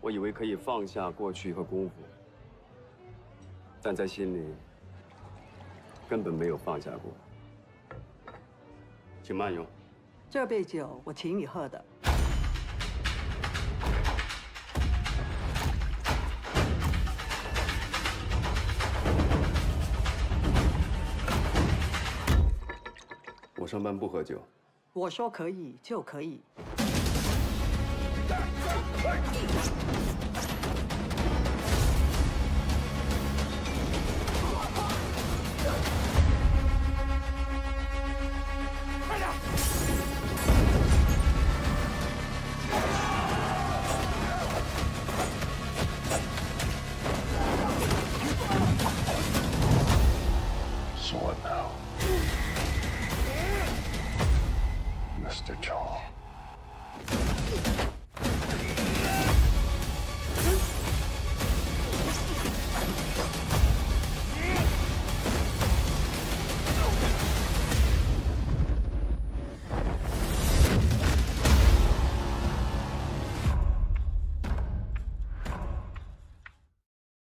我以为可以放下过去和功夫，但在心里根本没有放下过。请慢用。 这杯酒我请你喝的。 我上班不喝酒。 我说可以就可以。 So what now? Mr. Chong.